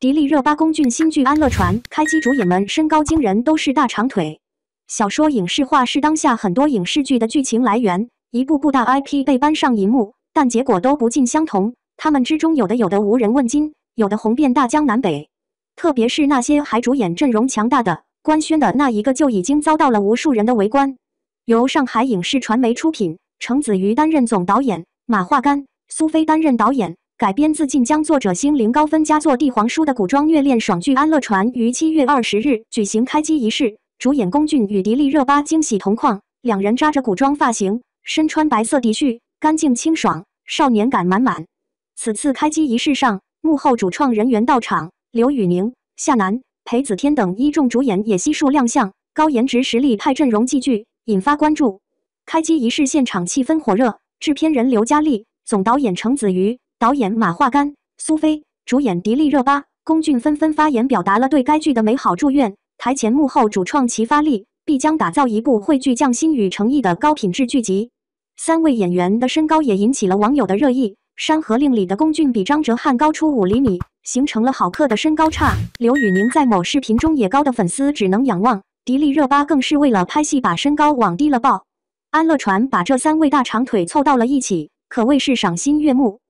迪丽热巴、龚俊新剧《安乐传》开机主演们身高惊人，都是大长腿。小说影视化是当下很多影视剧的剧情来源，一部部大 IP 被搬上银幕，但结果都不尽相同。他们之中有的无人问津，有的红遍大江南北。特别是那些还主演阵容强大的，官宣的那一个就已经遭到了无数人的围观。由上海影视传媒出品，程子瑜担任总导演，马化干、苏菲担任导演。改编自晋江作者星林高分佳作《帝皇书》的古装虐恋爽剧《安乐传》于7月20日举行开机仪式，主演龚俊与迪丽热巴惊喜同框，两人扎着古装发型，身穿白色 T 恤，干净清爽，少年感满满。此次开机仪式上，幕后主创人员到场，刘宇宁、夏楠、裴子天等一众主演也悉数亮相，高颜值实力派阵容齐聚，引发关注。开机仪式现场气氛火热，制片人刘嘉丽、总导演程子瑜、导演马化干、苏菲、主演迪丽热巴、龚俊纷纷发言，表达了对该剧的美好祝愿。台前幕后主创齐发力，必将打造一部汇聚匠心与诚意的高品质剧集。三位演员的身高也引起了网友的热议，《山河令》里的龚俊比张哲瀚高出5厘米，形成了好客的身高差。刘宇宁在某视频中也高的粉丝只能仰望，迪丽热巴更是为了拍戏把身高往低了报。安乐传把这3位大长腿凑到了一起，可谓是赏心悦目。